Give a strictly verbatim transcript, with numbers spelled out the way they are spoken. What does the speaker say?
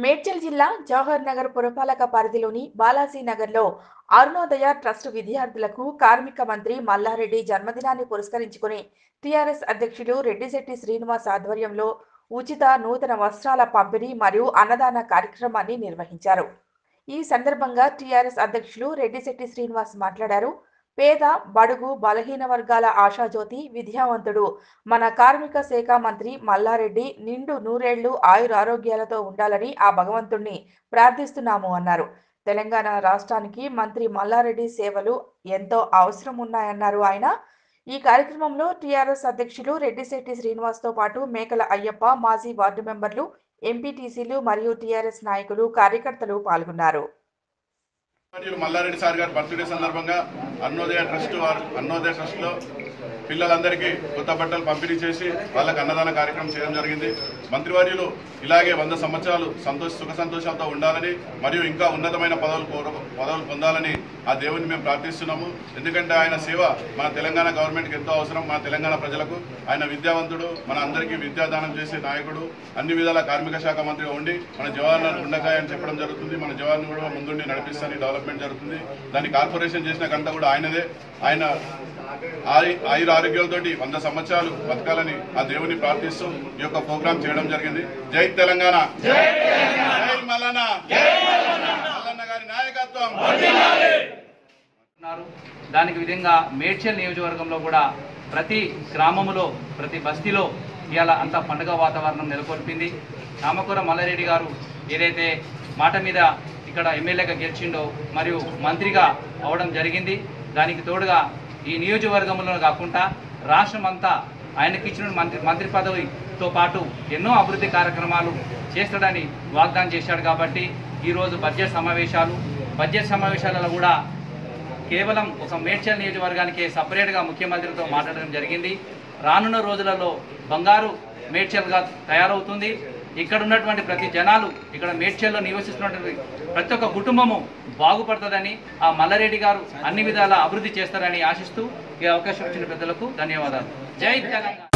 మేడ్చల్ జిల్లా జవహర్ నగర్ పురపాలక పరిధిలోని బాలాజీ నగర్లో అరుణోదయ ట్రస్ట్ విద్యార్థులకు కార్మిక మంత్రి మల్లారెడ్డి జన్మదినాన్ని పురస్కరించుకుని టీఆర్ఎస్ అధ్యక్షులు రెడ్డిశెట్టి శ్రీనివాస్ ఆధ్వర్యంలో ఉచిత నూతన వస్త్రాల పంపిణీ మరియు అన్నదాన కార్యక్రమాన్ని నిర్వహించారు. ఈ సందర్భంగా టీఆర్ఎస్ అధ్యక్షులు రెడ్డిశెట్టి శ్రీనివాస్ మాట్లాడారు. పేద బడుగు బలహీన వర్గాల ఆశాజ్యోతి విద్యావంతుడు మన కార్మిక శాఖ మంత్రి మల్లారెడ్డి నిండు నూరేళ్లు ఆయురారోగ్యాలతో ఉండాలని ఆ భగవంతుణ్ణి ప్రార్థిస్తున్నాము అన్నారు. తెలంగాణ రాష్ట్రానికి మంత్రి మల్లారెడ్డి సేవలు ఎంతో అవసరం ఉన్నాయన్నారు ఆయన. ఈ కార్యక్రమంలో టీఆర్ఎస్ అధ్యక్షులు రెడ్డిశెట్టి శ్రీనివాస్తో పాటు మేకల అయ్యప్ప, మాజీ వార్డు మెంబర్లు, ఎంపీటీసీలు మరియు టీఆర్ఎస్ నాయకులు, కార్యకర్తలు పాల్గొన్నారు. మల్లారెడ్డి సార్ గారి బర్త్డే సందర్భంగా అరుణోదయ ట్రస్ట్ వారు అరుణోదయ ట్రస్ట్ లో పిల్లలందరికీ కొత్త బట్టలు పంపిణీ చేసి వాళ్ళకి అన్నదాన కార్యక్రమం చేయడం జరిగింది. మంత్రివర్యులు ఇలాగే వంద సంవత్సరాలు సంతోష సుఖ సంతోషాలతో ఉండాలని మరియు ఇంకా ఉన్నతమైన పదవులు పదవులు పొందాలని ఆ దేవుని మేము ప్రార్థిస్తున్నాము. ఎందుకంటే ఆయన సేవ మన తెలంగాణ గవర్నమెంట్కి ఎంతో అవసరం. మన తెలంగాణ ప్రజలకు ఆయన విద్యావంతుడు, మన అందరికీ విద్యాదానం చేసే నాయకుడు, అన్ని విధాల కార్మిక శాఖ మంత్రిగా ఉండి మన జవాహర్ గుండకాయ అని చెప్పడం జరుగుతుంది. మన జవాహర్ని కూడా ముందుండి నడిపిస్తానికి డెవలప్మెంట్ జరుగుతుంది. దాన్ని కార్పొరేషన్ చేసిన కంట కూడా ఆయనదే. ఆయన ఆయుర ఆరోగ్యాలతో వంద సంవత్సరాలు బతకాలని ఆ దేవుని ప్రార్థిస్తూ ఈ యొక్క ప్రోగ్రాం చేయడం జరిగింది. జై తెలంగాణ, జై మల్లన్న, మల్లన్న గారి నాయకత్వం. దానికి విధంగా మేడ్చల్ నియోజకవర్గంలో కూడా ప్రతి గ్రామంలో ప్రతి బస్తీలో ఇవాళ అంతా పండుగ వాతావరణం నెలకొల్పింది. నామకూర మల్లారెడ్డి గారు ఏదైతే మాట మీద ఇక్కడ ఎమ్మెల్యేగా గెలిచిండో మరియు మంత్రిగా అవడం జరిగింది. దానికి తోడుగా ఈ నియోజకవర్గంలో కాకుండా రాష్ట్రం అంతా ఆయనకి ఇచ్చిన మంత్రి మంత్రి పదవితో పాటు ఎన్నో అభివృద్ధి కార్యక్రమాలు చేస్తాడని వాగ్దానం చేశాడు. కాబట్టి ఈరోజు బడ్జెట్ సమావేశాలు బడ్జెట్ సమావేశాలలో కూడా కేవలం ఒక మేడ్చల్ నియోజకవర్గానికి సపరేట్గా ముఖ్యమంత్రితో మాట్లాడడం జరిగింది. రానున్న రోజులలో బంగారు మేడ్చల్గా తయారవుతుంది. ఇక్కడ ఉన్నటువంటి ప్రతి జనాలు ఇక్కడ మేడ్చల్లో నివసిస్తున్నటువంటి ప్రతి ఒక్క కుటుంబము బాగుపడుతుందని ఆ మల్లారెడ్డి గారు అన్ని విధాలా అభివృద్ధి చేస్తారని ఆశిస్తూ ఈ అవకాశం ఇచ్చిన పెద్దలకు ధన్యవాదాలు. జై తెలంగాణ.